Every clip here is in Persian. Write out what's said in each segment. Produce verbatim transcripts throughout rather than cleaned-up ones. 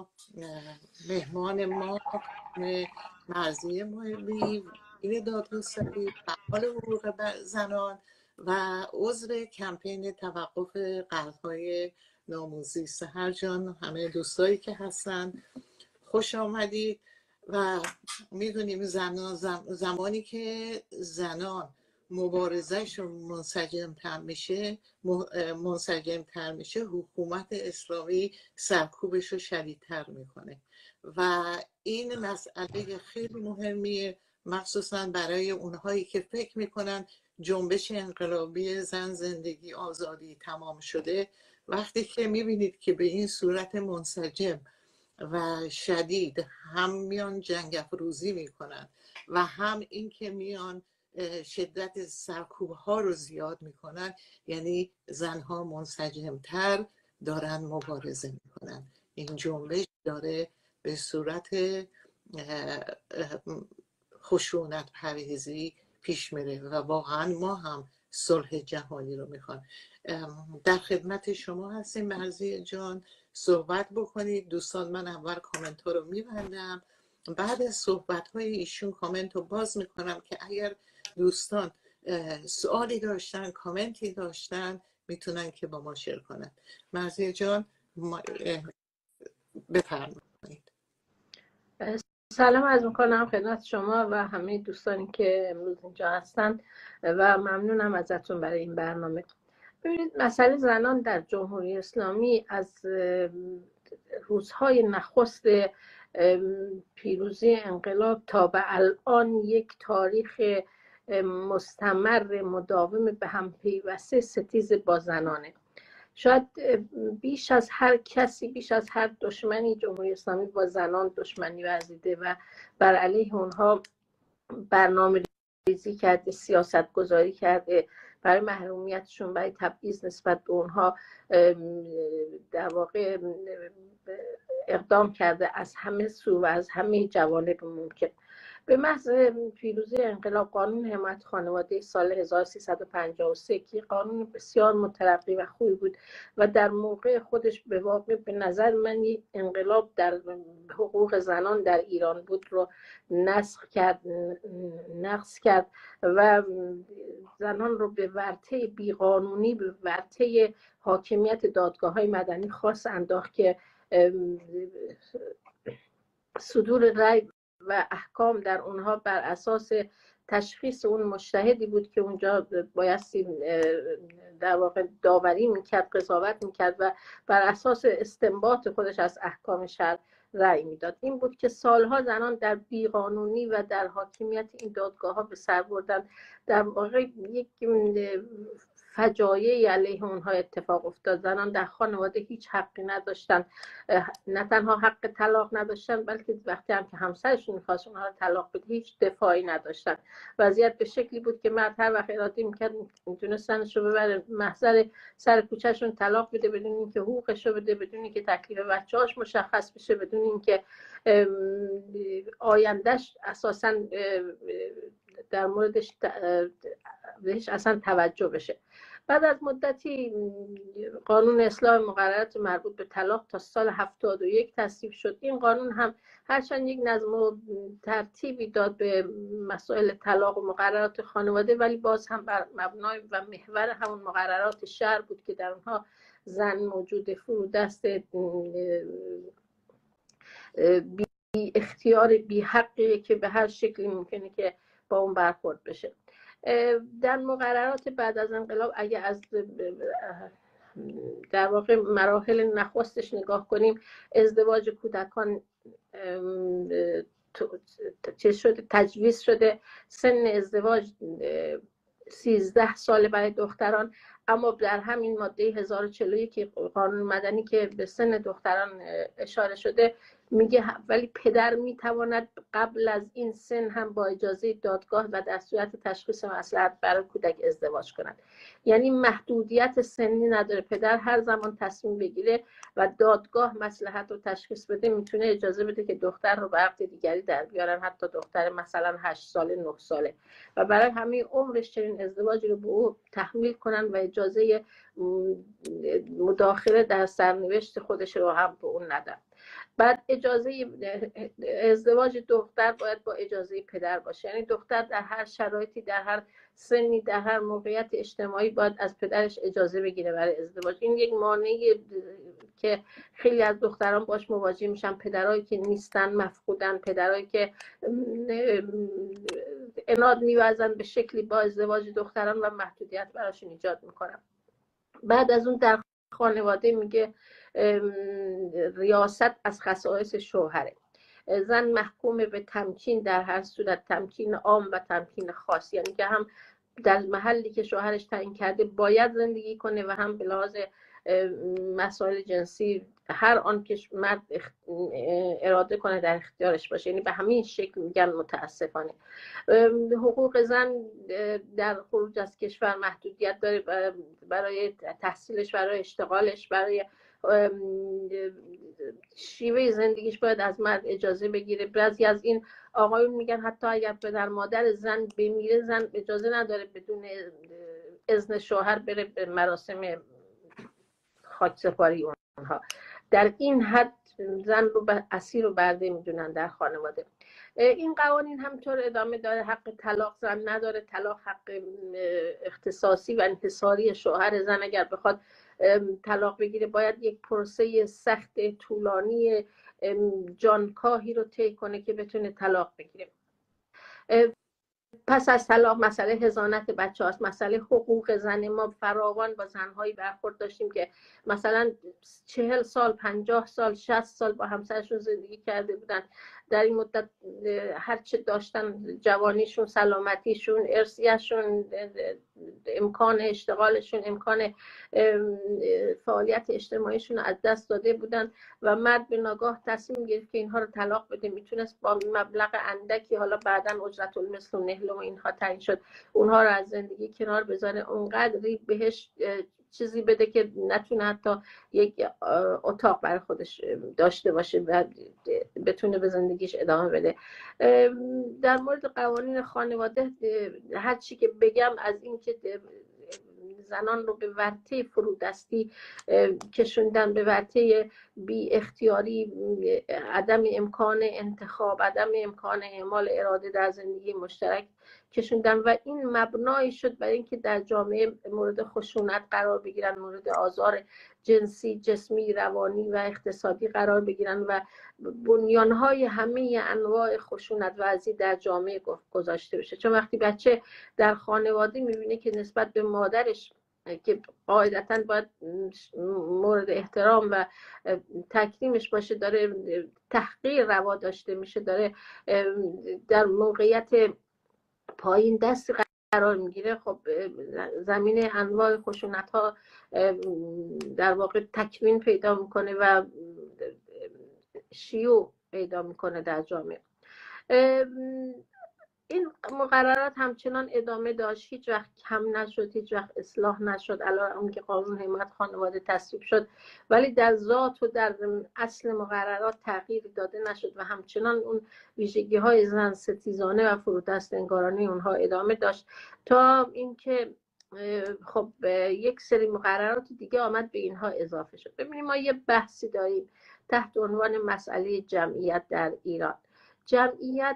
مهمان ما خانم مرضیه محبی این دادگستری فعال حقوق زنان و عضو کمپین توقف قتل‌های ناموزی. سحر جان، همه دوستایی که هستن خوش آمدید. و میدونیم زنان زم زمانی که زنان مبارزهشون منسجم‌تر میشه منسجم‌تر میشه حکومت اسلامی سرکوبش رو شدیدتر میکنه و این مسئله خیلی مهمیه، مخصوصا برای اونهایی که فکر میکنن جنبش انقلابی زن زندگی آزادی تمام شده. وقتی که میبینید که به این صورت منسجم و شدید هم میان جنگ افروزی میکنن و هم این که میان شدت سرکوب ها رو زیاد میکنن، یعنی زنها منسجمتر دارن مبارزه میکنن. این جنبش داره به صورت خشونت پرهیزی پیش میره و واقعا ما هم صلح جهانی رو میخوان. در خدمت شما هستیم مرضیه جان، صحبت بکنید. دوستان، من اول کامنت ها رو میبندم، بعد از صحبت های ایشون کامنت رو باز میکنم که اگر دوستان سوالی داشتن، کامنتی داشتن، میتونن که با ما شیر کنن. مرضیه جان بفرمایید. سلام عرض میکنم خدمت شما و همه دوستانی که امروز اینجا هستن و ممنونم ازتون برای این برنامه. ببینید، مسئله زنان در جمهوری اسلامی از روزهای نخست پیروزی انقلاب تا به الان یک تاریخ مستمر مداوم به هم پیوسته ستیز با زنانه. شاید بیش از هر کسی، بیش از هر دشمنی، جمهوری اسلامی با زنان دشمنی ورزیده و بر علیه اونها برنامه ریزی کرده، سیاست گذاری کرده، برای محرومیتشون، برای تبعیض نسبت به اونها در واقع اقدام کرده از همه سو و از همه جوانب ممکن. به محض پیروزی انقلاب قانون حمایت خانواده سال هزار و سیصد و پنجاه و سه که قانون بسیار مترقی و خوبی بود و در موقع خودش به واقع به نظر من یک انقلاب در حقوق زنان در ایران بود رو نسخ کرد نقض کرد و زنان رو به ورطه بیقانونی، به ورطه حاکمیت دادگاه‌های مدنی خاص انداخت که صدور رأی و احکام در اونها بر اساس تشخیص اون مجتهدی بود که اونجا بایستی در واقع داوری میکرد، قضاوت میکرد و بر اساس استنباط خودش از احکام شرع رأی میداد. این بود که سالها زنان در بیقانونی و در حاکمیت این دادگاه ها به سر بردن. در واقع یک فجایعی علیه اونها اتفاق افتاد. زنان در خانواده هیچ حقی نداشتن، نه تنها حق طلاق نداشتن، بلکه وقتی هم که همسرشون میخواست اونها رو طلاق بده هیچ دفاعی نداشتن. وضعیت به شکلی بود که مرد هر وقت اراده میکرد میتونستنش رو ببره محضر سر کوچهشون طلاق بده بدون اینکه حقوقش رو بده، بدون اینکه تکلیف بچه‌هاش مشخص بشه، بدون اینکه آیندهش اساساً در موردش بهش اصلا توجه بشه. بعد از مدتی قانون اصلاح مقررات مربوط به طلاق تا سال هفتاد و یک تصویب شد. این قانون هم هرچند یک نظم و ترتیبی داد به مسائل طلاق و مقررات خانواده، ولی باز هم بر مبنای و محور همون مقررات شرع بود که در اونها زن موجود فرودست بی اختیار، بی حقیه که به هر شکلی ممکنه که با اون برخورد بشه. در مقررات بعد از انقلاب اگه از در واقع مراحل نخستش نگاه کنیم، ازدواج کودکان چیز شده، تجویز شده، سن ازدواج سیزده ساله برای دختران، اما در همین ماده هزار و چهل و یک قانون مدنی که به سن دختران اشاره شده میگه ولی پدر میتواند قبل از این سن هم با اجازه دادگاه و در صورت تشخیص مصلحت برای کودک ازدواج کند. یعنی محدودیت سنی نداره، پدر هر زمان تصمیم بگیره و دادگاه مصلحت رو تشخیص بده میتونه اجازه بده که دختر رو به عقد دیگری در بیارن، حتی دختر مثلا هشت ساله نه ساله، و برای همه عمرش چنین ازدواجی رو به او تحمیل کنن و اجازه مداخله در سرنوشت خودش رو هم به اون ندن. بعد اجازه ازدواج دختر باید با اجازه پدر باشه، یعنی دختر در هر شرایطی، در هر سنی، در هر موقعیت اجتماعی باید از پدرش اجازه بگیره برای ازدواج. این یک مانعی که خیلی از دختران باش مواجه میشن، پدرایی که نیستن، مفقودن، پدرایی که عناد می‌ورزن به شکلی با ازدواج دختران و محدودیت براشون ایجاد میکنن. بعد از اون در خانواده میگه ریاست از خصائص شوهره. زن محکوم به تمکین در هر صورت، تمکین عام و تمکین خاص، یعنی که هم در محلی که شوهرش تعیین کرده باید زندگی کنه و هم به لحاظ مسائل جنسی هر آن که مرد اراده کنه در اختیارش باشه. یعنی به همین شکل میگن متاسفانه. حقوق زن در خروج از کشور محدودیت داره، برای تحصیلش، برای اشتغالش، برای شیوه زندگیش باید از مرد اجازه بگیره. بعضی از این آقایون میگن حتی اگر پدر مادر زن بمیره، زن اجازه نداره بدون اذن شوهر بره به مراسم خاکسپاری اونها. در این حد زن رو به اسیر و برده میدونن در خانواده. این قوانین همطور ادامه داره. حق طلاق زن نداره. طلاق حق اختصاصی و انحصاری شوهر. زن اگر بخواد طلاق بگیره باید یک پروسه سخت طولانی جانکاهی رو طی کنه که بتونه طلاق بگیره. پس از طلاق مسئله حضانت بچه هاست، مسئله حقوق زن. ما فراوان با زنهایی برخورد داشتیم که مثلا چهل سال، پنجاه سال، شصت سال با همسرشون زندگی کرده بودن. در این مدت هرچه داشتن، جوانیشون، سلامتیشون، ارثیه‌شون، امکان اشتغالشون، امکان فعالیت اجتماعیشون از دست داده بودن و مرد به ناگاه تصمیم گرفت که اینها رو طلاق بده. میتونست با مبلغ اندکی، حالا بعداً اجرت المثل و نحل و اینها تعیین شد، اونها رو از زندگی کنار بذاره، اونقدری بهش چیزی بده که نتونه حتی یک اتاق برای خودش داشته باشه و بتونه به زندگیش ادامه بده. در مورد قوانین خانواده هر چی که بگم از این که زنان رو به ورطه فرودستی کشوندن، به ورطه بی اختیاری، عدم امکان انتخاب، عدم امکان اعمال اراده در زندگی مشترک کشوندن و این مبنای شد برای اینکه در جامعه مورد خشونت قرار بگیرن، مورد آزار جنسی، جسمی، روانی و اقتصادی قرار بگیرن و بنیانهای همه انواع خشونت ورزی در جامعه گذاشته بشه. چون وقتی بچه در خانواده میبینه که نسبت به مادرش که قاعدتاً باید مورد احترام و تکریمش باشه، داره تحقیر روا داشته میشه، داره در موقعیت پایین دست قرار میگیره، خب زمین انواع خشونت ها در واقع تکوین پیدا میکنه و شیوع پیدا میکنه در جامعه. این مقررات همچنان ادامه داشت، هیچ وقت کم نشد، هیچ وقت اصلاح نشد. الان اون که قانون حمایت خانواده تصویب شد ولی در ذات و در اصل مقررات تغییری داده نشد و همچنان اون ویژگی های زن ستیزانه و فرودست انگارانه اونها ادامه داشت تا اینکه خب یک سری مقررات دیگه آمد به اینها اضافه شد. ببینیم ما یه بحثی داریم تحت عنوان مسئله جمعیت در ایران. جمعیت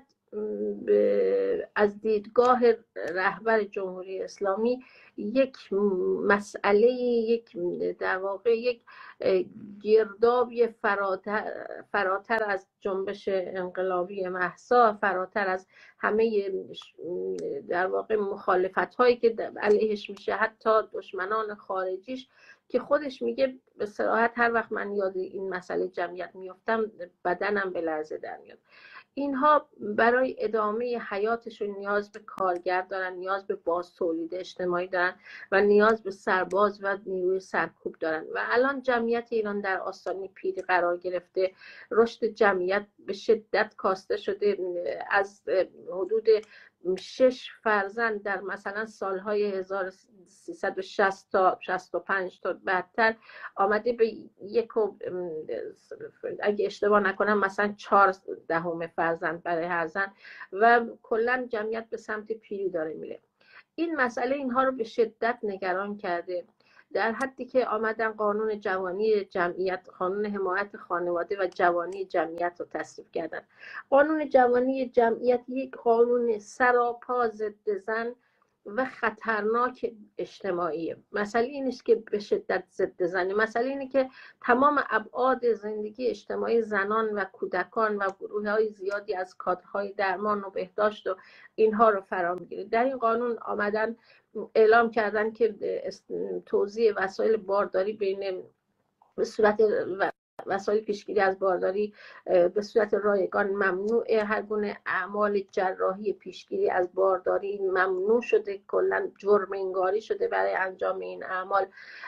از دیدگاه رهبر جمهوری اسلامی یک مسئله، یک در واقع یک گردابی فراتر, فراتر از جنبش انقلابی مهسا، فراتر از همه در واقع مخالفت هایی که علیهش میشه، حتی دشمنان خارجیش، که خودش میگه به صراحت هر وقت من یاد این مسئله جمعیت میافتم بدنم به لرزه در میاد. اینها برای ادامه حیاتشون نیاز به کارگر دارن، نیاز به باز تولید اجتماعی دارن و نیاز به سرباز و نیروی سرکوب دارن و الان جمعیت ایران در آستانه پیری قرار گرفته. رشد جمعیت به شدت کاسته شده. از حدود شش فرزند در مثلا سالهای هزار و سیصد و شصت تا شصت و پنج تا بعدتر آمده به یک و اگه اشتباه نکنم مثلا چهار دهم فرزند برای هر زن و کلا جمعیت به سمت پیری داره میره. این مسئله اینها رو به شدت نگران کرده. در حدی که آمدن قانون جوانی جمعیت، قانون حمایت خانواده و جوانی جمعیت رو تصویب کردن. قانون جوانی جمعیت یک قانون سراپا ضد زن و خطرناک اجتماعیه. مسئله این نیست که به شدت ضد زنه، مسئله اینه که تمام ابعاد زندگی اجتماعی زنان و کودکان و گروه های زیادی از کادرهای درمان و بهداشت و اینها رو فرا میگیره. در این قانون آمدن اعلام کردن که توزیع وسایل بارداری بین به صورت وسایل پیشگیری از بارداری به صورت رایگان ممنوعه، هر گونه اعمال جراحی پیشگیری از بارداری ممنوع شده، کلا جرم انگاری شده برای انجام این اعمال.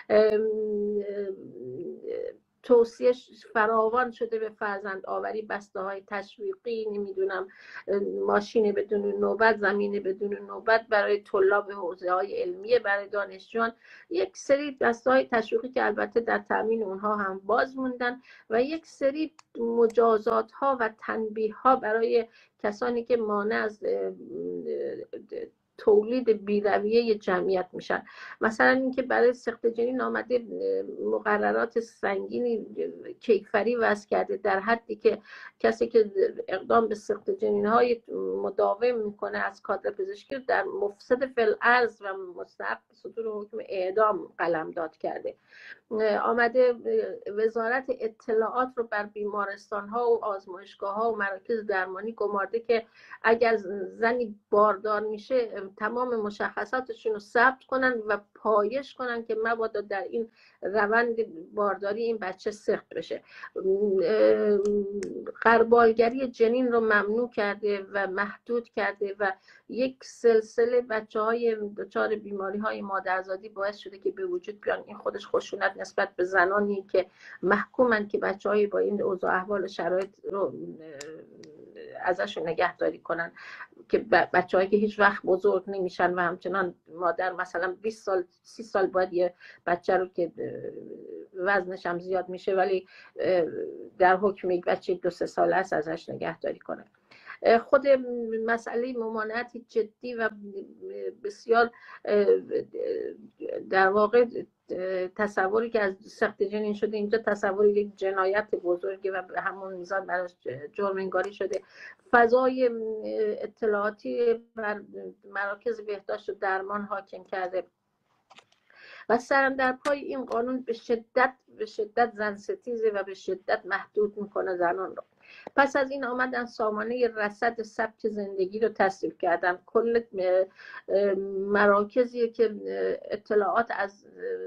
توصیه فراوان شده به فرزند آوری، بسته های تشویقی، نمیدونم ماشین بدون نوبت، زمین بدون نوبت برای طلاب حوزه های علمیه، برای دانشجویان، یک سری بسته های تشویقی که البته در تامین اونها هم باز موندن و یک سری مجازات ها و تنبیه ها برای کسانی که مانع از تولید بی‌رویه جمعیت میشن. مثلا اینکه برای سقط جنین آمده مقررات سنگینی کیفری وضع کرده، در حدی که کسی که اقدام به سقط جنین های مداوم میکنه از کادر پزشکی در مفسد فی‌الارض و مستحق صدور حکم اعدام قلمداد کرده. آمده وزارت اطلاعات رو بر بیمارستان ها و آزمایشگاه ها و مراکز درمانی گمارده که اگر زنی باردار میشه تمام مشخصاتشون رو ثبت کنن و پایش کنن که مبادا در این روند بارداری این بچه سقط بشه. غربالگری جنین رو ممنوع کرده و محدود کرده و یک سلسله بچه های دچار بیماری های مادرزادی باعث شده که به وجود بیان. این خودش خشونت نسبت به زنانی که محکومن که بچه های با این اوضاع احوال و شرایط رو ازشون نگهداری کنن، که بچه هایی که هیچ وقت بزرگ نمیشن و همچنان مادر مثلا بیست سال سی سال باید یه بچه رو که وزنش هم زیاد میشه ولی در حکم یک بچه دو سه ساله است ازش نگهداری کنه. خود مسئله ممانعت جدی و بسیار در واقع تصوری که از سقط جنین شده اینجا تصوری یک جنایت بزرگی و به همون میزان براش جرم انگاری شده. فضای اطلاعاتی بر مراکز بهداشت و درمان حاکم کرده و سرم در پای این قانون به شدت به شدت زن ستیزه و به شدت محدود میکنه زنان رو. پس از این آمدن سامانه رصد سبک زندگی رو تصویب کردن. کل مراکزی که اطلاعات از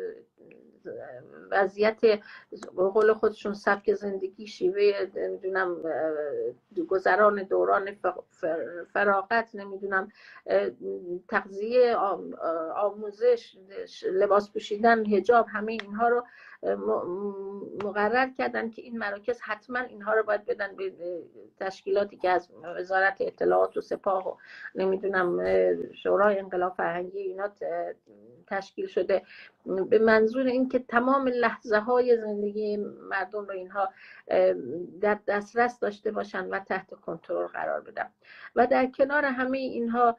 وضعیت به قول خودشون سبک زندگی، شیوه نمیدونم گذران دوران فراغت، نمیدونم تغذیه، آموزش، لباس پوشیدن، حجاب، همه اینها رو مقرر کردن که این مراکز حتما اینها رو باید بدن به تشکیلاتی که از وزارت اطلاعات و سپاه و نمیدونم شورای انقلاب فرهنگی اینا تشکیل شده، به منظور اینکه تمام لحظه های زندگی مردم رو اینها در دسترس داشته باشن و تحت کنترل قرار بدن. و در کنار همه اینها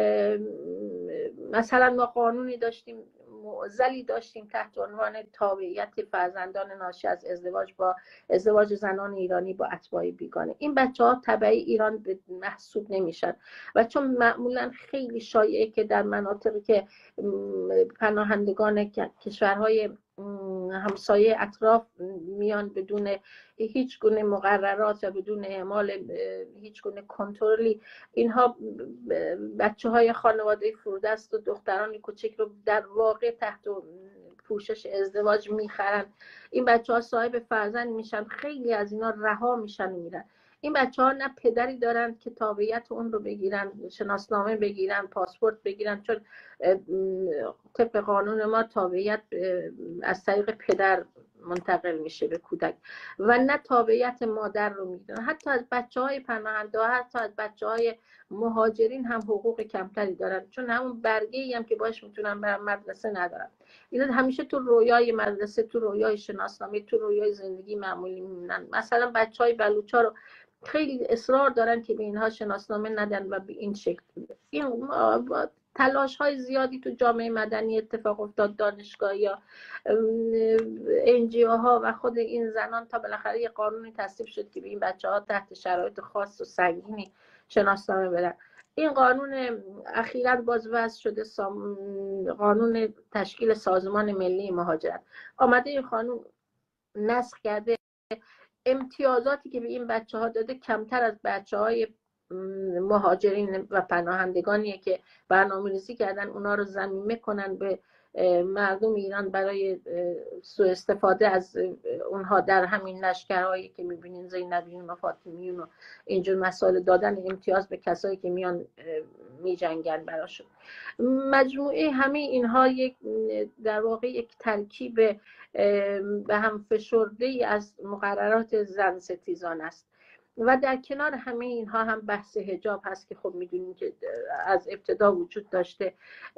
مثلا ما قانونی داشتیم، معضلی داشتیم تحت عنوان تابعیت فرزندان ناشی از ازدواج با ازدواج زنان ایرانی با اتباع بیگانه. این بچه ها تبعی ایران به محسوب نمیشن و چون معمولا خیلی شایعه که در مناطقی که پناهندگان کشورهای همسایه اطراف میان بدون هیچ گونه مقررات و بدون اعمال هیچ گونه کنترلی، اینها بچه های خانواده فرودست و دختران کوچک رو در واقع تحت پوشش ازدواج میخرن. این بچه ها صاحب فرزند میشن، خیلی از اینا رها میشن و میرن. این بچه ها نه پدری دارن که تابعیت اون رو بگیرن، شناسنامه بگیرن، پاسپورت بگیرن، چون طبق قانون ما تابعیت از طریق پدر منتقل میشه به کودک و نه تابعیت مادر رو میگیرن. حتی از بچه های پناهنده، حتی از بچه های مهاجرین هم حقوق کمتری دارن، چون همون برگه ای هم که باش میتونن برن مدرسه ندارن. اینا همیشه تو رویای مدرسه، تو رویای شناسنامه، تو رویای زندگی معمولی میمونن. مثلا بچه های بلوچا رو خیلی اصرار دارن که به اینها شناسنامه ندن و به این شکل این تلاش های زیادی تو جامعه مدنی اتفاق افتاد، دانشگاه یا انجیو ها و خود این زنان، تا بالاخره یه قانونی تصویب شد که به این بچه ها تحت شرایط خاص و سنگینی شناسنامه بدن. این قانون اخیراً باز وضع شده، قانون تشکیل سازمان ملی مهاجرت آمده این قانون نسخ کرده امتیازاتی که به این بچه ها داده کمتر از بچه های مهاجرین و پناهندگانیه که برنامه‌ریزی کردن اونا رو ضمیمه کنن به مردم ایران برای سوء استفاده از اونها در همین لشکرهایی که میبینین زینبیون و فاطمیون و اینجور مسائل، دادن امتیاز به کسایی که میان میجنگن براشون. مجموعه همه اینها یک در واقع یک ترکیب به هم فشرده ای از مقررات زن ستیزان است. و در کنار همه اینها هم بحث حجاب هست که خب میدونیم که از ابتدا وجود داشته.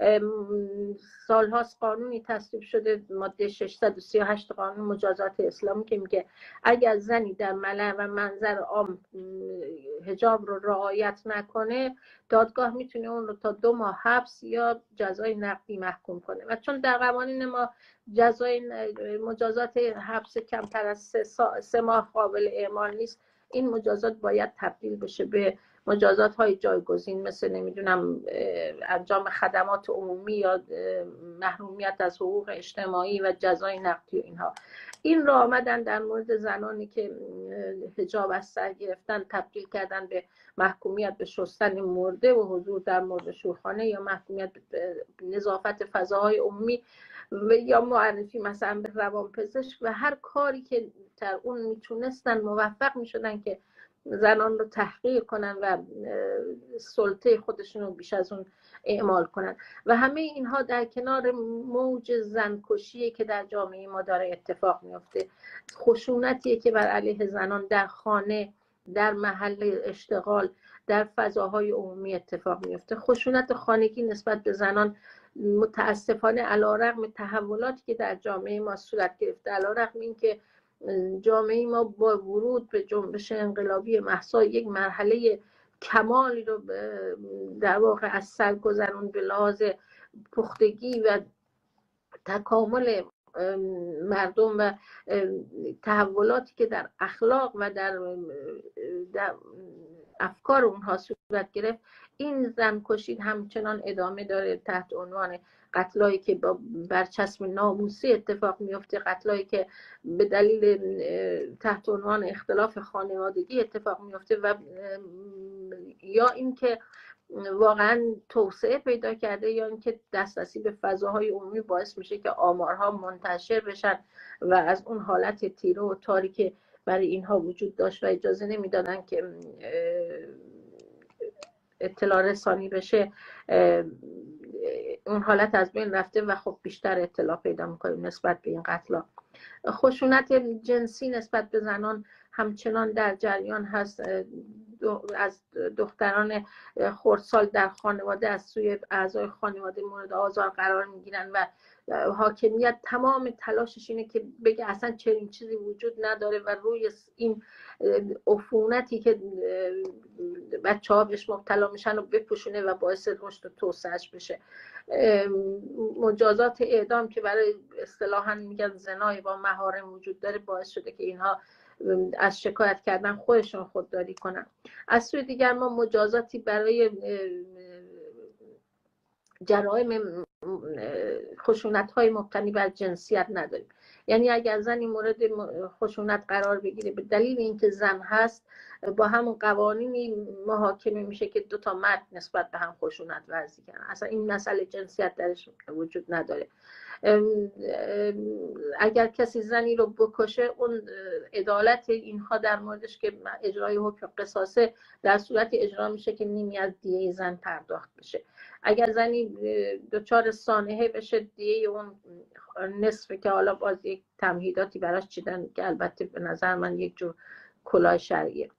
سالهاست قانونی تصویب شده، ماده ششصد و سی و هشت قانون مجازات اسلامی، که میگه اگر زنی در ملأ و منظر عام حجاب رو رعایت نکنه، دادگاه میتونه اون رو تا دو ماه حبس یا جزای نقدی محکوم کنه. و چون در قوانین ما جزای مجازات حبس کمتر از سه, سا... سه ماه قابل اعمال نیست، این مجازات باید تبدیل بشه به مجازات های جایگزین، مثل نمیدونم انجام خدمات عمومی یا محرومیت از حقوق اجتماعی و جزای نقدی و اینها. این را آمدن در مورد زنانی که حجاب از سر گرفتن تبدیل کردن به محکومیت به شستن مرده و حضور در مرده‌شورخانه یا محکومیت به نظافت فضاهای عمومی یا معرفی مثلا به روانپزشک و هر کاری که در اون میتونستن موفق میشدن که زنان رو تحقیر کنن و سلطه خودشون رو بیش از اون اعمال کنن. و همه اینها در کنار موج زنکشی که در جامعه ما داره اتفاق میفته، خشونتیه که بر علیه زنان در خانه، در محل اشتغال، در فضاهای عمومی اتفاق میفته. خشونت خانگی نسبت به زنان متاسفانه علیرغم تحولاتی که در جامعه ما صورت گرفته، علیرغم اینکه جامعه ما با ورود به جنبش انقلابی مهسا یک مرحله کمالی رو در واقع از سر گذرون به لحاظ پختگی و تکامل مردم و تحولاتی که در اخلاق و در, در افکار اونها صورت گرفت، این زنکشی همچنان ادامه داره تحت عنوان قتلایی که با برچسب ناموسی اتفاق میفته، قتلایی که به دلیل تحت عنوان اختلاف خانوادگی اتفاق میفته و یا اینکه واقعا توسعه پیدا کرده یا اینکه دسترسی به فضاهای عمومی باعث میشه که آمارها منتشر بشن و از اون حالت تیره و تاری که برای اینها وجود داشت و اجازه نمیدادن که اطلاع رسانی بشه، اون حالت از بین رفته و خب بیشتر اطلاع پیدا میکنیم نسبت به این قتل‌ها. خشونت جنسی نسبت به زنان همچنان در جریان هست. از دختران خردسال در خانواده از سوی اعضای خانواده مورد آزار قرار میگیرن و حاکمیت تمام تلاشش اینه که بگه اصلا چنین چیزی وجود نداره و روی این عفونتی که بچه ها بهش مبتلا میشن رو بپوشونه و باعث رشد و توسعهش بشه. مجازات اعدام که برای اصطلاحاً میگن زنای با محارم وجود داره باعث شده که اینها از شکایت کردن خودشون خودداری کنن. از سوی دیگر ما مجازاتی برای جرائم خشونت های مبتنی بر جنسیت نداریم. یعنی اگر زنی مورد خشونت قرار بگیره به دلیل اینکه زن هست، با همون قوانینی محاکمه میشه که دو تا مرد نسبت به هم خشونت ورزی کردن. اصلا این مسئله جنسیت درش وجود نداره. اگر کسی زنی رو بکشه، اون عدالت اینها در موردش که اجرای حکم قصاصه در صورت اجرا میشه که نیمی از دیه زن پرداخت بشه. اگر زنی دچار سانحه بشه، دیه اون نصفه که حالا باز یک تمهیداتی براش چیدن که البته به نظر من یک جور کلاه شرعیه.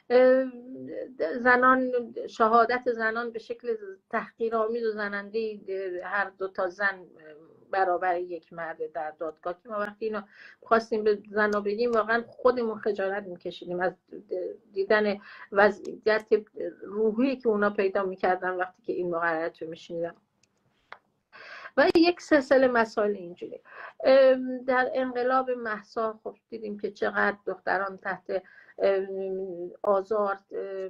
زنان، شهادت زنان به شکل تحقیرآمیز و زننده هر دو تا زن برابر یک مرد در دادگاه، که ما وقتی اینو خواستیم به زنا بگیم واقعا خودمون خجالت میکشیدیم از دیدن وضعیت روحی که اونا پیدا میکردن وقتی که این مقررات رو میشنیدن. و یک سلسله مسائل اینجوری. در انقلاب مهسا خب دیدیم که چقدر دختران تحت آزار،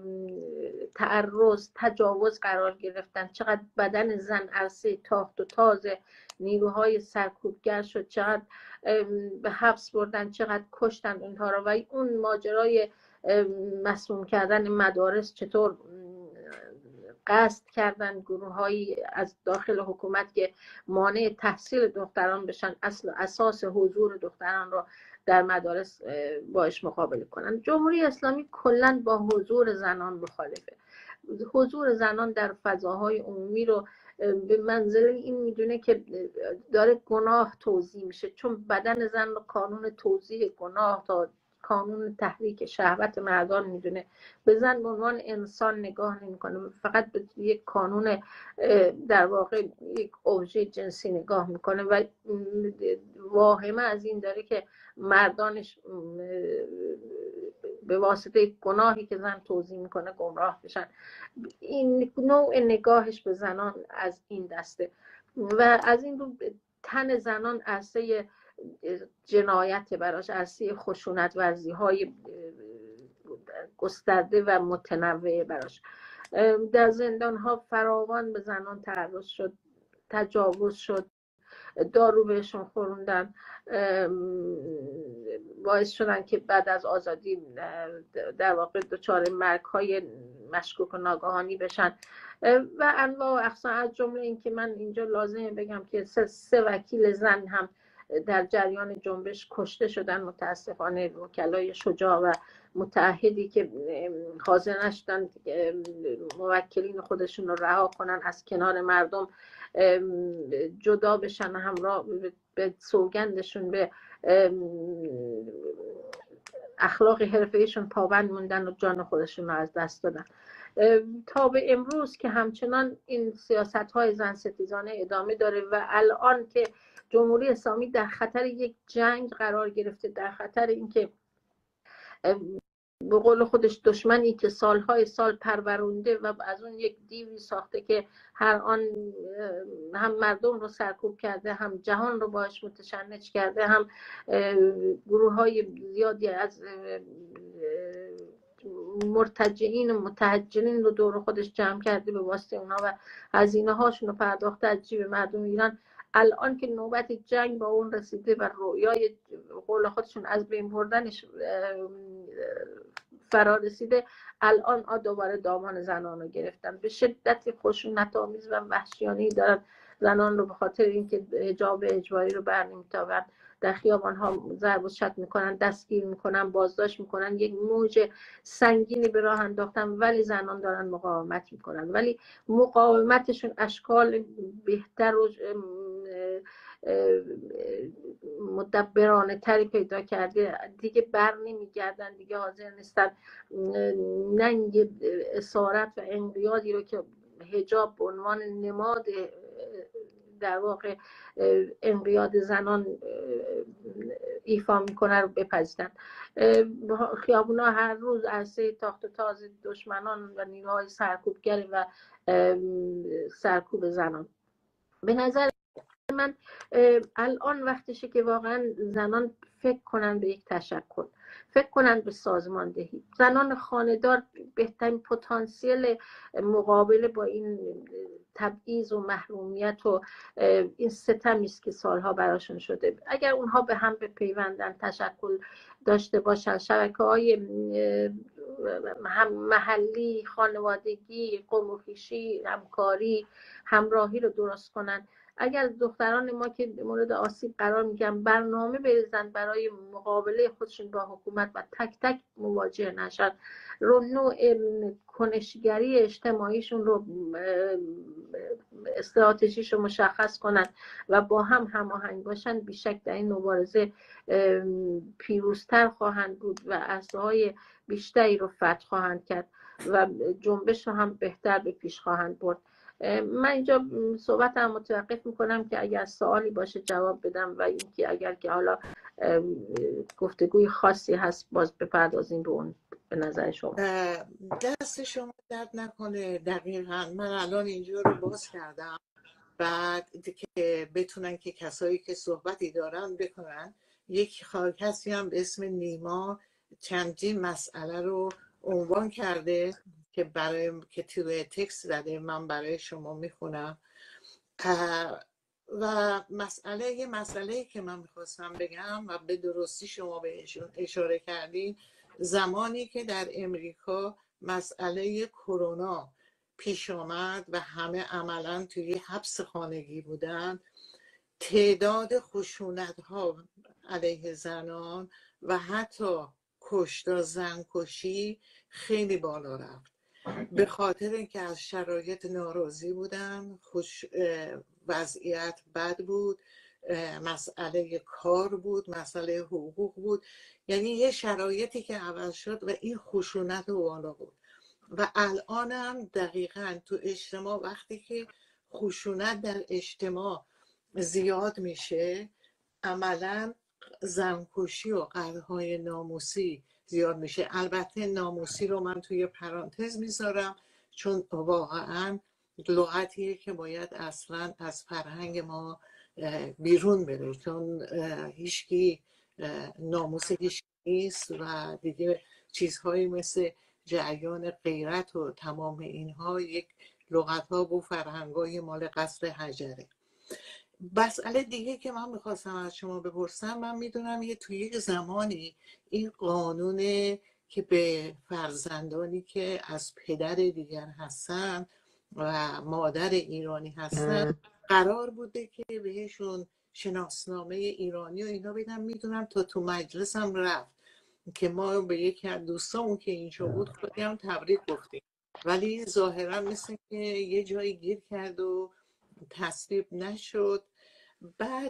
تعرض، تجاوز قرار گرفتن، چقدر بدن زن عرصه تاخت و تاز نیروهای سرکوبگر شد، چقدر به حبس بردن، چقدر کشتن اونها را. و اون ماجرای مسموم کردن مدارس، چطور قصد کردن گروه‌هایی از داخل حکومت که مانع تحصیل دختران بشن، اصل اساس حضور دختران را در مدارس باش مقابله کنن. جمهوری اسلامی کلاً با حضور زنان مخالفه. حضور زنان در فضاهای عمومی رو به منزله این میدونه که داره گناه توزیع میشه، چون بدن زن رو قانون توزیع گناه تا قانون تحریک شهوت مردان میدونه. به زن به عنوان انسان نگاه نمیکنه، فقط به یک قانون در واقع یک ابژه جنسی نگاه میکنه و واهمه از این داره که مردانش به واسطه گناهی که زن توزیع میکنه گمراه بشن. این نوع نگاهش به زنان از این دسته و از این رو تن زنان عرصه جنایت براش، عرصه خشونت ورزی های گسترده و متنوع براش. در زندان ها فراوان به زنان تعرض شد، تجاوز شد، دارو بهشون خوروندن، باعث شدن که بعد از آزادی در واقع دچار مرگ های مشکوک و ناگهانی بشن و انواع و اقسام. از جمله این که من اینجا لازمه بگم که سه, سه وکیل زن هم در جریان جنبش کشته شدن، متاسفانه وکلای شجاع و متعهدی که حاضر نشدن موکلین خودشون رو رها کنن، از کنار مردم جدا بشن، همراه به سوگندشون به اخلاق حرفه‌ایشون پابند موندن و جان خودشون رو از دست دادن. تا به امروز که همچنان این سیاست‌های زن ستیزانه ادامه داره و الان که جمهوری اسلامی در خطر یک جنگ قرار گرفته، در خطر اینکه به قول خودش دشمنی که سالهای سال پرورونده و از اون یک دیوی ساخته که هر آن هم مردم رو سرکوب کرده، هم جهان رو باش متشنج کرده، هم گروه های زیادی از مرتجعین و متهجرین رو دور خودش جمع کرده به واسطه اونا و هزینه هاشون رو پرداخته از جیب مردم ایران. الان که نوبت جنگ با اون رسیده و رویای قول خودشون از بین بردنش فرا رسیده، الان دوباره دامان زنان رو گرفتن. به شدت خشونت‌آمیز و وحشیانه‌ای دارن زنان رو به خاطر اینکه حجاب اجباری رو برنمی‌تابن در خیابان‌ها ضرب و شتم میکنن، دستگیر میکنن، بازداشت میکنن، یک موج سنگینی به راه انداختن، ولی زنان دارن مقاومت میکنن. ولی مقاومتشون اشکال بهتر و مدبرانه تری پیدا کرده، دیگه بر نمیگردن، دیگه حاضر نیستن ننگ اسارت و انقیادی رو که حجاب به عنوان نماد در واقع انقیاد زنان ایفا میکنه رو بپذیرن. خیابونا هر روز عرصه تاخت و تاز دشمنان و نیروهای سرکوبگر و سرکوب زنان. به نظر من الان وقتشه که واقعا زنان فکر کنن به یک تشکل، فکر کنن به سازماندهی. زنان خانه‌دار بهترین پتانسیل مقابله با این تبعیض و محرومیت و این ستمی است که سالها براشون شده، اگر اونها به هم بپیوندن، تشکل داشته باشن، شبکه‌های هم محلی، خانوادگی، قوم و خویشی، همکاری، همراهی رو درست کنن، اگر دختران ما که مورد آسیب قرار میگیرن برنامه بریزن برای مقابله خودشون با حکومت و تک تک مواجه نشن، رو نوع کنشگری اجتماعیشون رو استراتژیش رو مشخص کنن و با هم هماهنگ باشن، بیشک در این مبارزه پیروزتر خواهند بود و عرصه‌های بیشتری رو فتح خواهند کرد و جنبش رو هم بهتر به پیش خواهند برد. من اینجا صحبتم متوقف میکنم که اگر سوالی باشه جواب بدم و اینکه اگر که حالا گفتگوی خاصی هست باز بپردازیم به اون. به نظر شما دست شما درد نکنه. دقیقا من الان اینجا رو باز کردم بعد که بتونن که کسایی که صحبتی دارن بکنن. یک کسی هم به اسم نیما چندین مسئله رو عنوان کرده که برای که توی تکست داده، من برای شما میخونم. و مسئله یه مسئله که من میخواستم بگم و به درستی شما بهشون اشاره کردین، زمانی که در امریکا مسئله کرونا پیش آمد و همه عملا توی حبس خانگی بودن، تعداد خشونت ها علیه زنان و حتی کشتار، زنکشی خیلی بالا رفت، به خاطر اینکه از شرایط ناراضی بودن، خوش وضعیت بد بود، مسئله کار بود، مسئله حقوق بود، یعنی یه شرایطی که عوض شد و این خشونت بالا بود. و الان هم دقیقاً تو اجتماع وقتی که خشونت در اجتماع زیاد میشه، عملاً زنکشی و قتل‌های ناموسی زیاد میشه. البته ناموسی رو من توی پرانتز میذارم چون واقعاً لغتیه که باید اصلاً از فرهنگ ما بیرون بره، چون هیچکی ناموس هیچ نیست و دیگه چیزهایی مثل جریان غیرت و تمام اینها یک لغت‌ها و فرهنگ‌های مال قصر حجره. مسئله دیگه که من میخواستم از شما بپرسم، من میدونم یه توی یک زمانی این قانون که به فرزندانی که از پدر دیگر هستن و مادر ایرانی هستن قرار بوده که بهشون شناسنامه ایرانی و اینا بدن. میدونم تا تو مجلس هم رفت که ما به یکی از دوستامون که اینجا بود خودی هم تبریک گفتیم، ولی ظاهرا مثل که یه جایی گیر کرد و تصویب نشد. بعد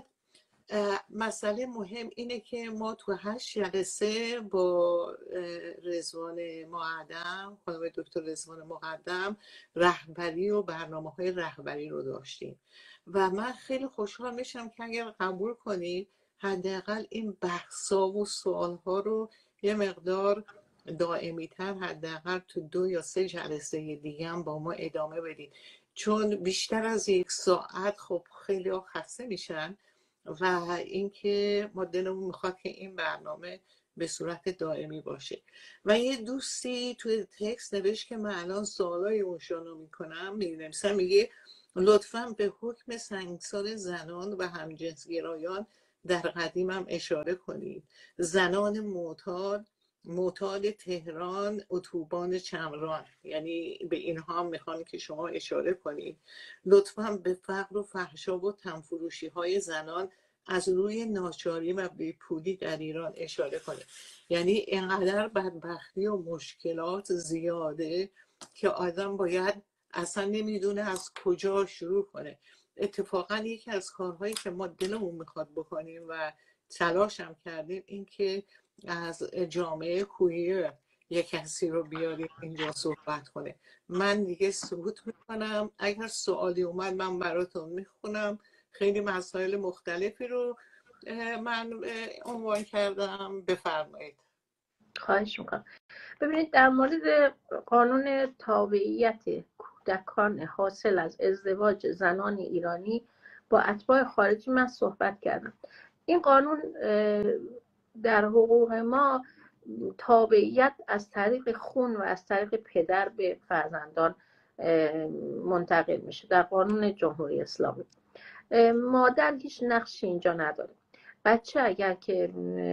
مسئله مهم اینه که ما تو هشت جلسه با رضوان مقدم، خانم دکتر رضوان مقدم، رهبری و برنامه های رهبری رو داشتیم و من خیلی خوشحال میشم که اگر قبول کنید حداقل این بحثا و سوالها رو یه مقدار دائمی تر، حداقل تو دو یا سه جلسه دیگه هم با ما ادامه بدید، چون بیشتر از یک ساعت خب خیلی ها خسته میشن و اینکه ما دلمون میخواد که این برنامه به صورت دائمی باشه. و یه دوستی توی تکست نوشت که من الان سوالای اونشانو میکنم، میگه میگه لطفاً به حکم سنگسار زنان و همجنسگرایان در قدیم هم اشاره کنید. زنان معتاد معتاد تهران، اتوبان چمران، یعنی به اینها هم میخوان که شما اشاره کنید. لطفاً به فقر و فحشا و تنفروشی های زنان از روی ناچاری و بیپولی در ایران اشاره کنید. یعنی اینقدر بدبختی و مشکلات زیاده که آدم باید اصلا نمیدونه از کجا شروع کنه. اتفاقا یکی از کارهایی که ما دلمون میخواد بکنیم و تلاش هم کردیم این که از جامعه کویر یک کسی رو بیاریم اینجا صحبت کنه. من دیگه سکوت میکنم، اگر سوالی اومد من براتون میخونم. خیلی مسائل مختلفی رو من عنوان کردم، بفرمایید. خواهش میکنم. ببینید در مورد قانون تابعیت کودکان حاصل از ازدواج زنان ایرانی با اتباع خارجی من صحبت کردم. این قانون در حقوق ما تابعیت از طریق خون و از طریق پدر به فرزندان منتقل میشه در قانون جمهوری اسلامی. مادر هیچ نقشی اینجا نداره. بچه اگر که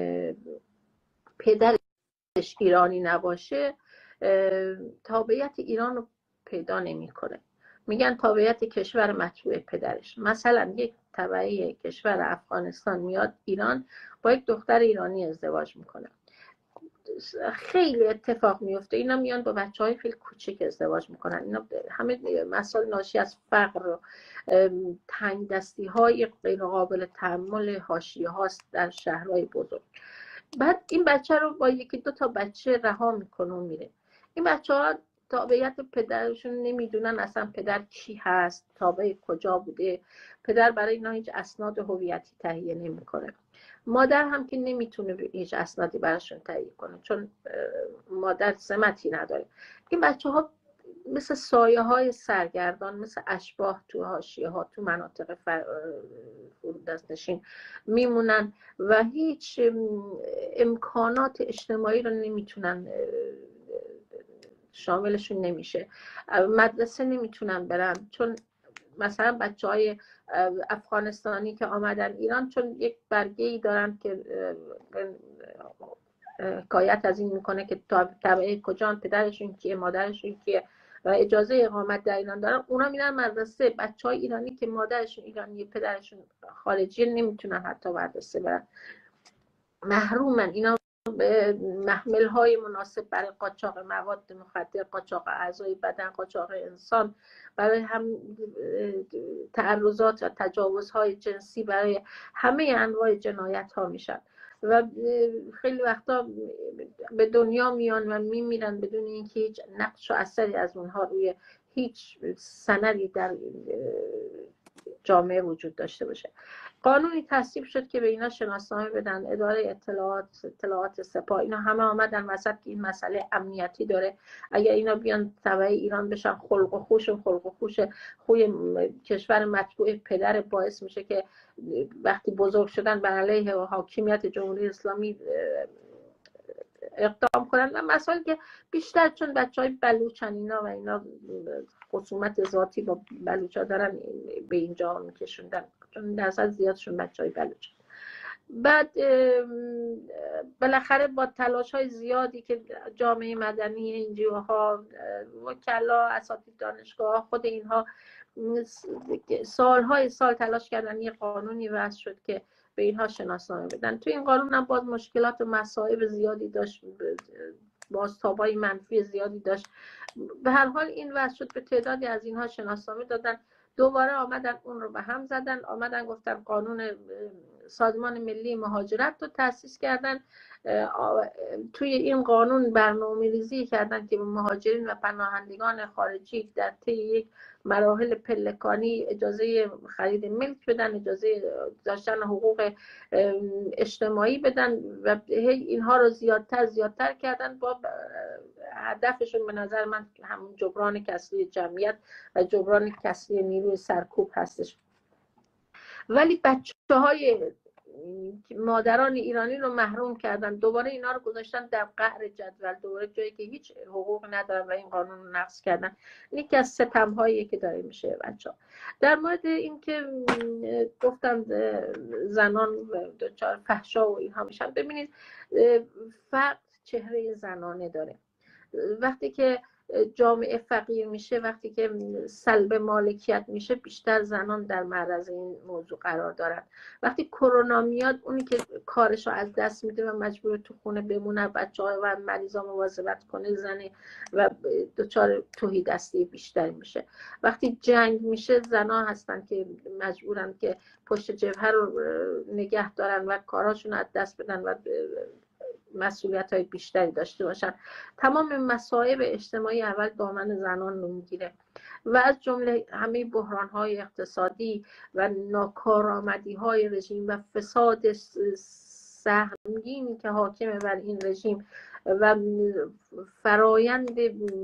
پدرش ایرانی نباشه تابعیت ایران رو پیدا نمیکنه. میگن تابعیت کشور مطبوع پدرش. مثلا یک تبعه کشور افغانستان میاد ایران با یک دختر ایرانی ازدواج میکنه، خیلی اتفاق میفته. اینا میان با بچه های خیلی کوچک ازدواج میکنن. اینا همه مسائل ناشی از فقر و تنگ دستی های غیر قابل تحمل حاشیه هاست در شهرهای بزرگ. بعد این بچه رو با یکی دو تا بچه رها میکنه و میره. این بچه ها تابعیت پدرشون نمیدونن، اصلا پدر کی هست، تابع کجا بوده. پدر برای اینا هیچ اسناد هویتی تهیه نمیکنه. مادر هم که نمیتونه هیچ اسنادی براشون تهیه کنه چون مادر سمتی نداره. این بچه ها مثل سایه های سرگردان، مثل اشباح تو حاشیه ها، تو مناطق فرودستنشین میمونن و هیچ امکانات اجتماعی رو نمیتونن، شاملشون نمیشه. مدرسه نمیتونن برن، چون مثلا بچه های افغانستانی که آمدن ایران چون یک برگه ای دارن که حکایت از این میکنه که تبعه کجان، پدرشون کیه، مادرشون کیه و اجازه اقامت در ایران دارن، اونا میرن مدرسه. بچه های ایرانی که مادرشون ایرانی پدرشون خارجی نمیتونن حتی مدرسه برن، محرومن. اینا به محمل های مناسب برای قاچاق مواد مخدر، قاچاق اعضای بدن، قاچاق انسان، برای هم تعرضات و تجاوزهای جنسی، برای همه انواع جنایت ها میشن و خیلی وقتا به دنیا میان و میمیرن بدون اینکه هیچ نقش و اثری از اونها روی هیچ سندی در جامعه وجود داشته باشه. قانونی تصویب شد که به اینا شناسنامه بدن، اداره اطلاعات، اطلاعات سپاه، اینا همه آمدن وسط که این مسئله امنیتی داره. اگر اینا بیان تبع ایران بشن، خلق و خوش خلق و خوش خوی کشور مطبوع پدر باعث میشه که وقتی بزرگ شدن بر علیه حاکمیت جمهوری اسلامی اقدام کنن و مسائل که بیشتر چون بچه های بلوچن اینا و اینا خصومت ذاتی با بلوچ ها دارن به اینجا میکشوندن، چون درصد زیادشون بچه های بلوچ. بعد بالاخره با تلاش های زیادی که جامعه مدنی، انجیوها، وکلا، اساتید دانشگاه، خود اینها سالهای سال تلاش کردن، یه قانونی وضع شد که به اینها شناسنامه بدن. تو این قانون هم باز مشکلات و مصائب زیادی داشت، بازتابای منفی زیادی داشت. به هر حال این وضع شد، به تعدادی از اینها شناسنامه دادن، دوباره آمدن اون رو به هم زدن، آمدن گفتن قانون سازمان ملی مهاجرت رو تأسیس کردن. توی این قانون برنامه‌ریزی کردن که به مهاجرین و پناهندگان خارجی در طی یک مراحل پلکانی اجازه خرید ملک بدن، اجازه داشتن حقوق اجتماعی بدن و اینها رو زیادتر زیادتر کردن با هدفشون به نظر من همون جبران کسری جمعیت و جبران کسری نیروی سرکوب هستش. ولی بچه های مادران ایرانی رو محروم کردن، دوباره اینا رو گذاشتن در قعر جدول، دوباره جایی که هیچ حقوق ندارن و این قانون رو نقض کردن. این یکی از ستم هایی که داره میشه بچه ها. در مورد این که گفتم زنان دچار فحشا و اینها میشن، ببینید فقر چهره زنانه داره. وقتی که جامعه فقیر میشه، وقتی که سلب مالکیت میشه، بیشتر زنان در معرض این موضوع قرار دارن. وقتی کرونا میاد، اونی که کارش رو از دست میده و مجبور تو خونه بمونه، بچه‌ها و مریضا مواظبت کنه، زنه و دچار تهیدستی بیشتر میشه. وقتی جنگ میشه، زنان هستن که مجبورن که پشت جبهه رو نگه دارن و کاراشون از دست بدن و مسئولیت های بیشتری داشته باشن. تمام مصائب اجتماعی اول دامن زنان رو میگیره و از جمله همه بحران های اقتصادی و ناکارآمدی های رژیم و فساد سهمگینی که حاکم بر این رژیم و فرایند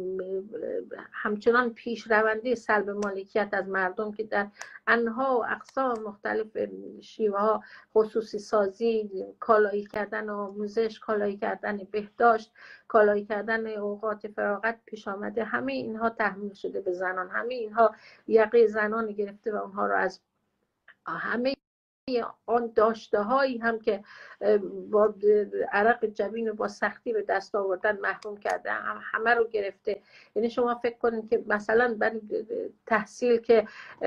همچنان پیشرونده سلب مالکیت از مردم که در انواع و اقسام مختلف شیوه ها، خصوصی سازی، کالایی کردن آموزش، کالایی کردن بهداشت، کالایی کردن اوقات فراغت پیش آمده، همه اینها تحمیل شده به زنان. همه اینها یقه زنان گرفته و اونها رو از همه آن داشته هایی هم که با عرق جبین و با سختی به دست آوردن محروم کرده، هم همه رو گرفته. یعنی شما فکر کنید که مثلا برای تحصیل که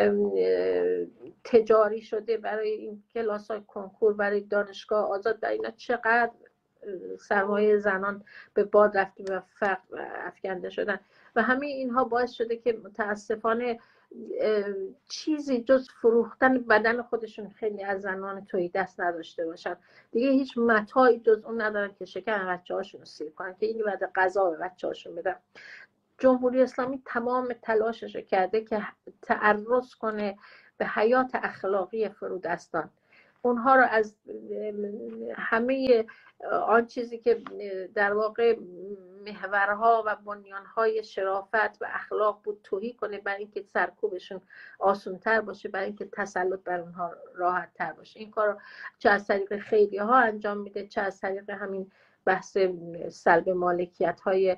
تجاری شده، برای این کلاس های کنکور، برای دانشگاه آزاد، در اینا چقدر سرمایه زنان به باد رفته و فقر افکنده شدن و همه اینها باعث شده که متاسفانه چیزی جز فروختن بدن خودشون خیلی از زنان توی دست نداشته باشن. دیگه هیچ متاعی جز اون ندارن که شکم بچه هاشون رو سیر کنن، که این بعد غذا به بچه هاشون بدن. جمهوری اسلامی تمام تلاشش کرده که تعرض کنه به حیات اخلاقی فرودستان، اونها رو از همه آن چیزی که در واقع محورها و بنیانهای شرافت و اخلاق بود توهی کنه، برای اینکه سرکوبشون آسان‌تر باشه، برای اینکه تسلط بر اونها راحت تر باشه. این کار چه از طریق خیریه ها انجام میده، چه از طریق همین بحث سلب مالکیت های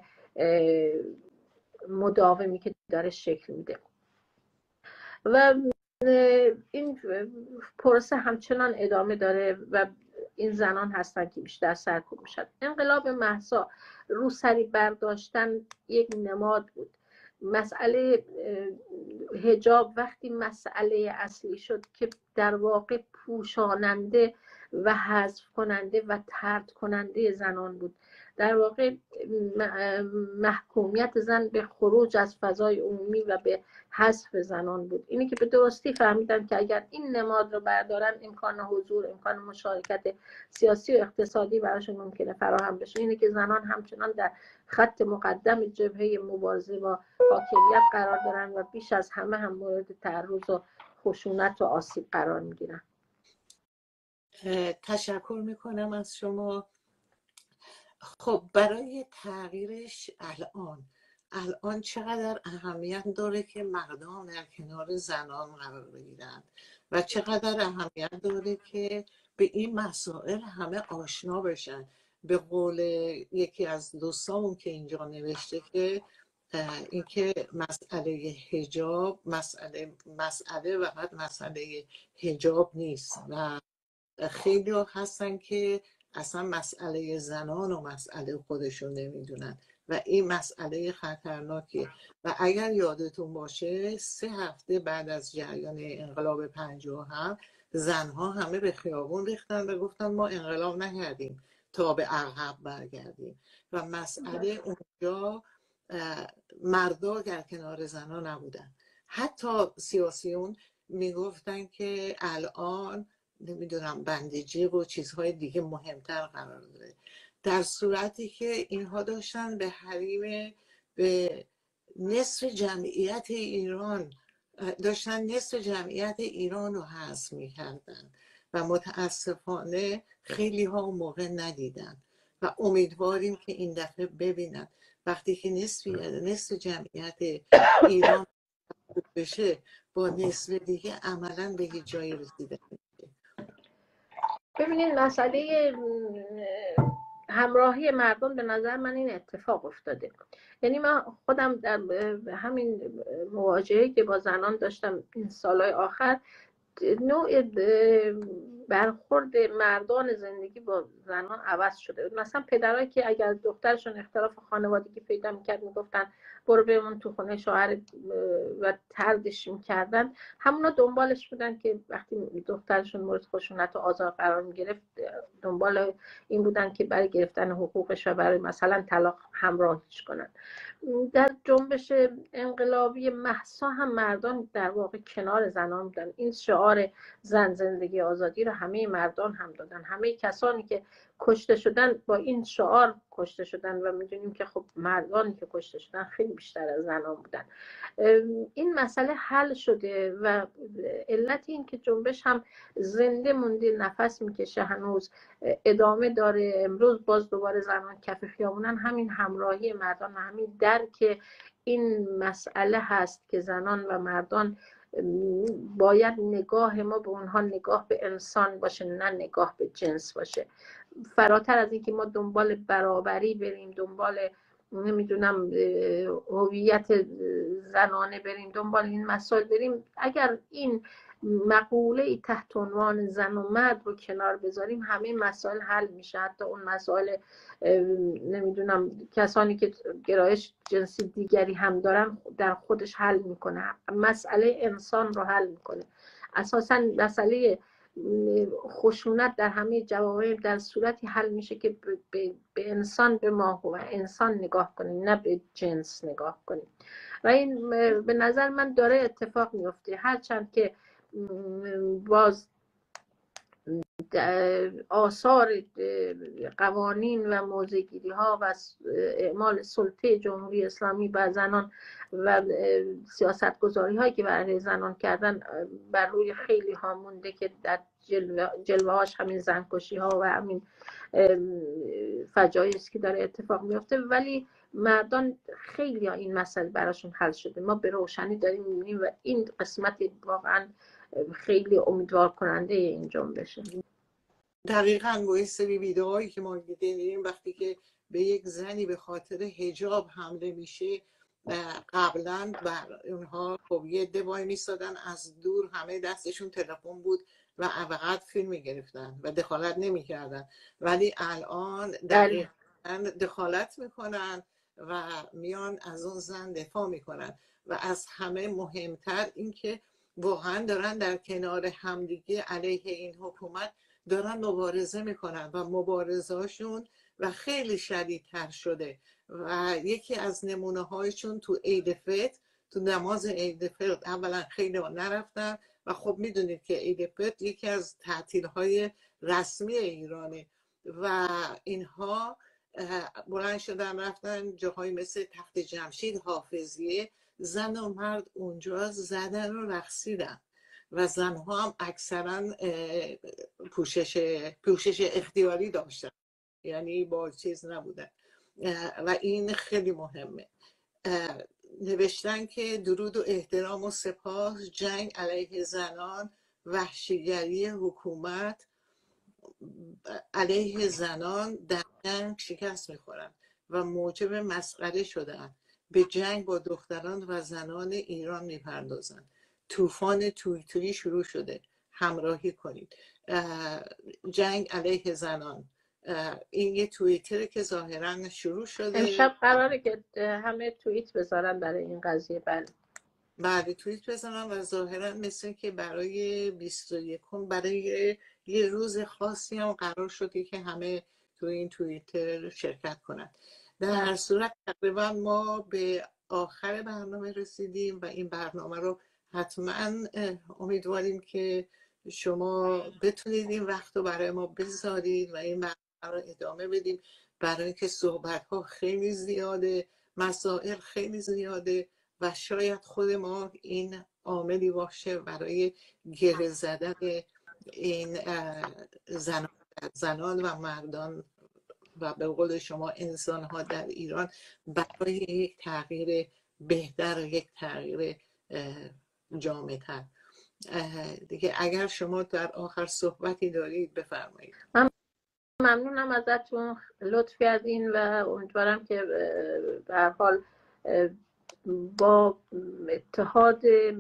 مداومی که داره شکل میده. و این پروسه همچنان ادامه داره و این زنان هستن که بیشتر سرکوب میشن. انقلاب مهسا روسری برداشتن یک نماد بود. مسئله حجاب وقتی مسئله اصلی شد که در واقع پوشاننده و حذف کننده و طرد کننده زنان بود. در واقع محکومیت زن به خروج از فضای عمومی و به حذف زنان بود. اینی که به درستی فهمیدن که اگر این نماد رو بردارن امکان حضور، امکان مشارکت سیاسی و اقتصادی براشون ممکنه فراهم بشه. اینه که زنان همچنان در خط مقدم جبهه مبارزه با حاکمیت قرار دارن و بیش از همه هم مورد تعرض و خشونت و آسیب قرار میگیرن. تشکر میکنم از شما. خب برای تغییرش الان الان چقدر اهمیت داره که مردان در کنار زنان قرار بگیرن و چقدر اهمیت داره که به این مسائل همه آشنا بشن. به قول یکی از دوستامون که اینجا نوشته که اینکه مسئله حجاب مسئله مسئله فقط مسئله حجاب نیست و خیلی ها هستن که اصلا مسئله زنان و مسئله خودشون نمیدونن و این مسئله خطرناکیه. و اگر یادتون باشه سه هفته بعد از جریان انقلاب پنجاه هم زنها همه به خیابون ریختن و گفتن ما انقلاب نکردیم تا به عقب برگردیم و مسئله اونجا مردا در کنار زنها نبودن. حتی سیاسیون میگفتن که الان نمیدونم بندیجی و چیزهای دیگه مهمتر قرار داره، در صورتی که اینها داشتن به حریم به نصف جمعیت ایران داشتن نصف جمعیت ایران رو حذف میکردن و متاسفانه خیلی ها اون موقع ندیدن و امیدواریم که این دفعه ببینن وقتی که نصف نصف جمعیت ایران بشه با نصف دیگه عملا به هیچ جایی رسیده. ببینید مسئله همراهی مردم به نظر من این اتفاق افتاده. یعنی من خودم در همین مواجهه‌ای که با زنان داشتم این سالهای آخر، نوع برخورد مردان زندگی با زنان عوض شده. مثلا پدرایی که اگر دخترشون اختلاف خانوادگی پیدا میکرد میگفتن برو بمون تو خونه شوهر و طردش میکردن، همونا دنبالش بودن که وقتی دخترشون مورد خشونت و آزار قرار میگرفت دنبال این بودن که برای گرفتن حقوقش و برای مثلا طلاق همراهیش کنن. در جنبش انقلابی مهسا هم مردان در واقع کنار زنان بودن. این شعار زن زندگی آزادی رو همه مردان هم دادن. همه کسانی که کشته شدن با این شعار کشته شدن و میدونیم که خب مردانی که کشته شدن خیلی بیشتر از زنان بودن. این مسئله حل شده و علت این که جنبش هم زنده مونده، نفس میکشه، هنوز ادامه داره، امروز باز دوباره زنان کف خیابونن، همین همراهی مردان و همین درک این مسئله هست که زنان و مردان باید نگاه ما به اونها نگاه به انسان باشه، نه نگاه به جنس باشه. فراتر از اینکه ما دنبال برابری بریم، دنبال نمیدونم هویت زنانه بریم، دنبال این مسائل بریم، اگر این مقوله تحت عنوان زن و مرد رو کنار بذاریم همه مسائل حل میشه. حتی اون مسائل نمیدونم کسانی که گرایش جنسی دیگری هم دارن در خودش حل میکنه، مسئله انسان رو حل میکنه. اساسا مسئله خشونت در همه جوامع در صورتی حل میشه که به, به انسان، به ما و انسان نگاه کنیم، نه به جنس نگاه کنیم. و این به نظر من داره اتفاق میفته، هرچند که باز آثار قوانین و موضع‌گیری ها و اعمال سلطه جمهوری اسلامی بر زنان و سیاست گذاری هایی که برای زنان کردن بر روی خیلی ها مونده که در جلوه, جلوه هاش همین زنکشی ها و همین فجایعی است که داره اتفاق میفته، ولی مردان خیلی ها این مسئله براشون حل شده. ما به روشنی داریم میبینیم و این قسمت واقعا خیلی امیدوار کننده این جنبشه. دقیقاً با این سری ویدئوهایی که ما دیدیم وقتی که به یک زنی به خاطر حجاب حمله میشه، قبلا بر اونها خب یه عده وای میستادن از دور، همه دستشون تلفن بود و فقط فیلم میگرفتن و دخالت نمیکردن، ولی الان دقیقاً دخالت میکنن و میان از اون زن دفاع میکنن و از همه مهمتر این که واقعا دارن در کنار همدیگه علیه این حکومت دارن مبارزه میکنن و مبارزهاشون و خیلی شدیدتر شده و یکی از نمونه هایشون تو عید فطر، تو نماز عید فطر اولا خیلی نرفتن و خب میدونید که عید فطر یکی از تعطیل های رسمی ایرانه و اینها بلند شدن رفتن جاهای مثل تخت جمشید، حافظیه، زن و مرد اونجا زدن و رقصیدن و زنها هم اکثرا پوشش پوشش اختیاری داشتن، یعنی با چیز نبودن و این خیلی مهمه. نوشتن که درود و احترام و سپاس، جنگ علیه زنان، وحشیگری حکومت علیه زنان در جنگ شکست میخورن و موجب مسخره شدن، به جنگ با دختران و زنان ایران میپردازن. طوفان توییتری شروع شده، همراهی کنید. جنگ علیه زنان، این یه توییتری که ظاهرا شروع شده. امشب قراره که همه توییت بذارن برای این قضیه. بله بعد توییت بزنن و ظاهرا مثل که برای بیست و یکم برای یه روز خاصی هم قرار شده که همه تو این توییتر شرکت کنن. در هر صورت تقریبا ما به آخر برنامه رسیدیم و این برنامه رو حتما امیدواریم که شما بتونید این وقت رو برای ما بذارید و این برنامه رو ادامه بدیم، برای اینکه صحبت ها خیلی زیاده، مسائل خیلی زیاده و شاید خود ما این عاملی باشه برای گره زدن این زنان, زنان و مردان و به قول شما انسان ها در ایران برای یک تغییر بهتر و یک تغییر جامع تر. دیگه اگر شما در آخر صحبتی دارید بفرمایید. من ممنونم ازتون، لطف کردین و امیدوارم که به هر حال با اتحاد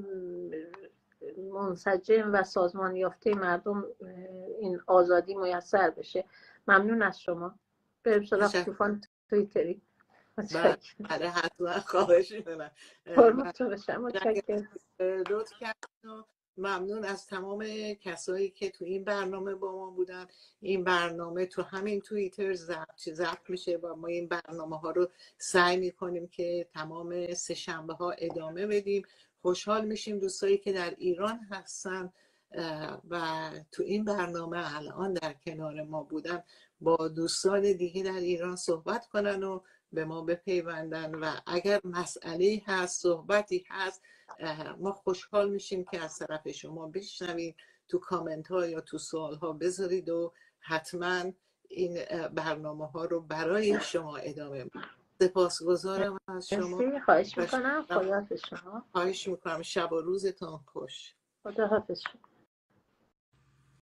منسجم و سازمان یافته مردم این آزادی میسر بشه. ممنون از شما. بریم سراغ طوفان توییتری. بله حتما، خواهش میکنم. حرمتون بشم. متشکرم. لطف کردین. ممنون از تمام کسایی که تو این برنامه با ما بودن. این برنامه تو همین توییتر ضبط ضبط میشه و ما این برنامه ها رو سعی میکنیم که تمام سه شنبه ها ادامه بدیم. خوشحال میشیم دوستایی که در ایران هستن و تو این برنامه الان در کنار ما بودن با دوستان دیگه در ایران صحبت کنن و به ما بپیوندن و اگر مسئله هست، صحبتی هست، ما خوشحال میشیم که از طرف شما بشنویم. تو کامنت ها یا تو سوال ها بذارید و حتما این برنامه ها رو برای شما ادامه میدیم. سپاسگزارم از شما. خواهش میکنم. خدا حافظ شما. خواهش میکنم. شب و روزتان خوش. خدا حافظ شما.